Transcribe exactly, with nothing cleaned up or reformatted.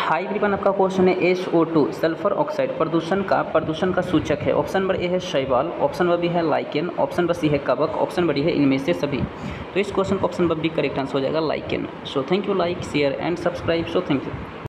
High everyone, आपका question है S O two sulphur oxide प्रदूषण का प्रदूषण का सूचक है। ऑप्शन नंबर ए है शैवाल, ऑप्शन नंबर बी है लाइकेन, ऑप्शन नंबर सी है कवक, ऑप्शन नंबर डी है इनमें से सभी। तो इस क्वेश्चन का option number B correct answer हो जाएगा lichen. So thank you, like share and subscribe. So thank you.